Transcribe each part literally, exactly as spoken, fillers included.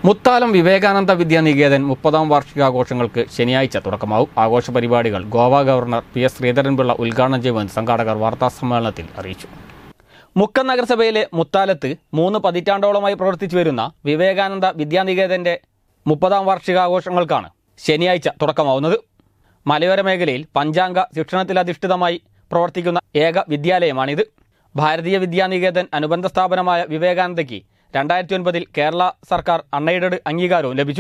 മുത്താലം വിവേകാനന്ദ വിദ്യാനികേതൻ മുപ്പതാം വാർഷികാഘോഷങ്ങൾക്ക് ശനിയാഴ്ച തുടക്കമാവും. ആഘോഷ പരിപാടികൾ Goa governor P S Sreedharan Pillai ഉദ്ഘാടനം ചെയ്യുമെന്ന് സംഘാടകർ വാർത്താസമ്മേളനത്തിൽ അറിയിച്ചു. മുക്കം നഗരസഭയിലെ മുത്താലത്ത് മൂന്ന് പതിറ്റാണ്ടോളമായി പ്രവർത്തിച്ചു വരുന്ന വിവേകാനന്ദ വിദ്യാനികേതന്റെ മുപ്പതാം വാർഷികാഘോഷങ്ങൾക്കാണ് ശനിയാഴ്ച തുടക്കമാവുന്നത്. മലയോര മേഖലയിൽ പഞ്ചാംഗ ശിക്ഷണത്തിലധിഷ്ഠിതമായി പ്രവർത്തിക്കുന്ന ഏക വിദ്യാലയമാണിത്. ഭാരതീയ വിദ്യാനികേതൻ അനുബന്ധ സ്ഥാപനമായ വിവേകാനന്ദയ്ക്ക് രണ്ടായിരത്തി ഒൻപതിൽ കേരള സർക്കാർ അൺഎയ്ഡഡ് അംഗീകാരവും ലഭിച്ചു.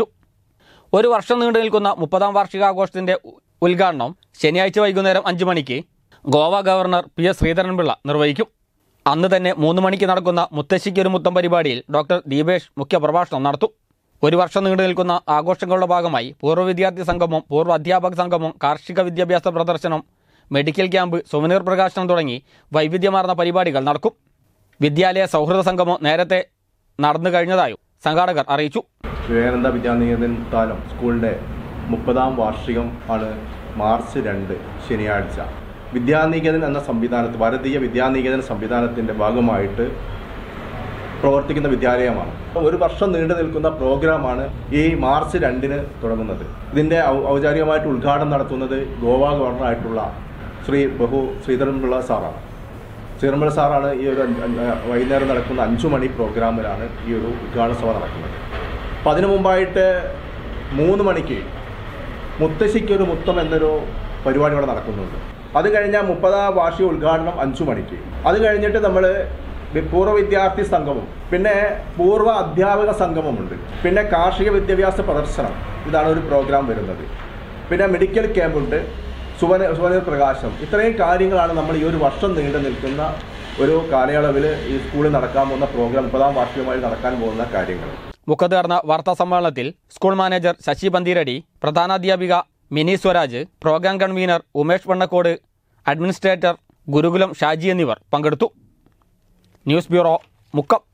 ഒരു വർഷം നീണ്ടു നിൽക്കുന്ന മുപ്പതാം വാർഷികാഘോഷത്തിന്റെ ഉദ്ഘാടനം ശനിയാഴ്ച വൈകുന്നേരം അഞ്ചു മണിക്ക് Goa governor P S Sreedharan Pillai നിർവഹിക്കും. അന്ന് തന്നെ മൂന്ന് മണിക്ക് നടക്കുന്ന മുത്തശ്ശിക്കൊരു മുത്തം പരിപാടിയിൽ ഡോക്ടർ ദീപേഷ് മുഖ്യപ്രഭാഷണം നടത്തും. ഒരു വർഷം നീണ്ടു നിൽക്കുന്ന ആഘോഷങ്ങളുടെ ഭാഗമായി പൂർവ്വ വിദ്യാർത്ഥി സംഗമം, പൂർവ്വ അധ്യാപക സംഗമം, കാർഷിക വിദ്യാഭ്യാസ പ്രദർശനം, മെഡിക്കൽ ക്യാമ്പ്, സുവനീർ പ്രകാശനം തുടങ്ങി വൈവിധ്യമാർന്ന പരിപാടികൾ നടക്കും. വിദ്യാലയ സൗഹൃദ സംഗമം നേരത്തെ നടന്നു കഴിഞ്ഞതായും സംഘാടകർ അറിയിച്ചു. വിവേകാനന്ദ വിദ്യാനികേതൻ മുത്താലം സ്കൂളിൻ്റെ മുപ്പതാം വാർഷികം ആണ് മാർച്ച് രണ്ട് ശനിയാഴ്ച. വിദ്യാനികേതൻ എന്ന സംവിധാനത്ത് ഭാരതീയ വിദ്യാനികേതൻ സംവിധാനത്തിൻ്റെ ഭാഗമായിട്ട് പ്രവർത്തിക്കുന്ന വിദ്യാലയമാണ്. ഒരു വർഷം നീണ്ടു നിൽക്കുന്ന പ്രോഗ്രാമാണ് ഈ മാർച്ച് രണ്ടിന് തുടങ്ങുന്നത്. ഇതിൻ്റെ ഔപചാരികമായിട്ട് ഉദ്ഘാടനം നടത്തുന്നത് ഗോവ ഗവർണറായിട്ടുള്ള ശ്രീ ബഹു ശ്രീധരൻപിള്ള സാറാണ്. ശ്രീധരൻപിള്ള സാറാണ് ഈ ഒരു വൈകുന്നേരം നടക്കുന്ന അഞ്ചു മണി പ്രോഗ്രാമിലാണ് ഈ ഒരു ഉദ്ഘാടന സഭ നടക്കുന്നത്. അപ്പം അതിനു മുമ്പായിട്ട് മൂന്ന് മണിക്ക് മുത്തശ്ശിക്കൊരു മുത്തം എന്നൊരു പരിപാടി ഇവിടെ നടക്കുന്നുണ്ട്. അത് കഴിഞ്ഞാൽ മുപ്പതാം വാർഷിക ഉദ്ഘാടനം അഞ്ചു മണിക്ക്. അത് കഴിഞ്ഞിട്ട് നമ്മൾ പൂർവ്വ വിദ്യാർത്ഥി സംഗമം, പിന്നെ പൂർവ്വ അധ്യാപക സംഗമമുണ്ട്, പിന്നെ കാർഷിക വിദ്യാഭ്യാസ പ്രദർശനം, ഇതാണ് ഒരു പ്രോഗ്രാം വരുന്നത്. പിന്നെ മെഡിക്കൽ ക്യാമ്പുണ്ട്, സുവന സുവനീർ പ്രകാശം. ഇത്രയും കാര്യങ്ങളാണ് നമ്മൾ ഈ ഒരു വർഷം നീണ്ടു നിൽക്കുന്ന ഒരു കാലയളവിൽ ഈ സ്കൂളിൽ നടക്കാൻ പോകുന്ന പ്രോഗ്രാം, മുപ്പതാം വാർഷികമായി നടക്കാൻ പോകുന്ന കാര്യങ്ങൾ. മുഖത്ത് നടന്ന വാർത്താ സമ്മേളനത്തിൽ സ്കൂൾ മാനേജർ ശശി പന്തീരടി, പ്രധാനാധ്യാപിക Mini Swaraj, programme convener Umesh Vannakkode, administrator Gurukulam Shaji എന്നിവർ പങ്കെടുത്തു. News bureau, Mukkam.